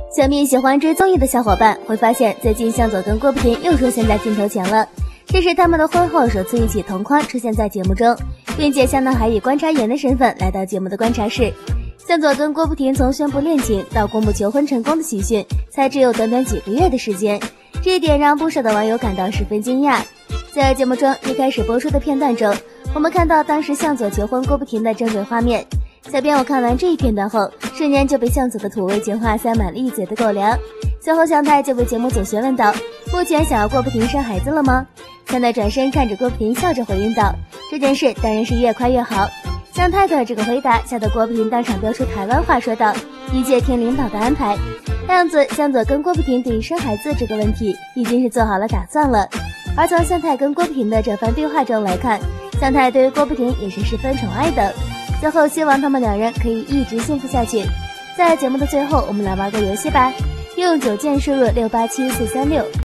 想必喜欢追综艺的小伙伴会发现，最近向佐跟郭不婷又出现在镜头前了。这是他们的婚后首次一起同框出现在节目中，并且向导还以观察员的身份来到节目的观察室。向佐跟郭不婷从宣布恋情到公布求婚成功的喜讯，才只有短短几个月的时间，这一点让不少的网友感到十分惊讶。在节目中一开始播出的片段中，我们看到当时向佐求婚郭不婷的正对画面。小编我看完这一片段后，瞬间就被向佐的土味情话塞满了一嘴的狗粮。随后向太就被节目组询问道：“目前想要郭不婷生孩子了吗？”向太转身看着郭不婷，笑着回应道：“这件事当然是越快越好。”向太的这个回答吓得郭不婷当场飙出台湾话，说道：“一切听领导的安排。”看样子向佐跟郭不婷对于生孩子这个问题已经是做好了打算了。而从向太跟郭不婷的这番对话中来看，向太对于郭不婷也是十分宠爱的。最后希望他们两人可以一直幸福下去。在节目的最后，我们来玩个游戏吧，用9键输入687436。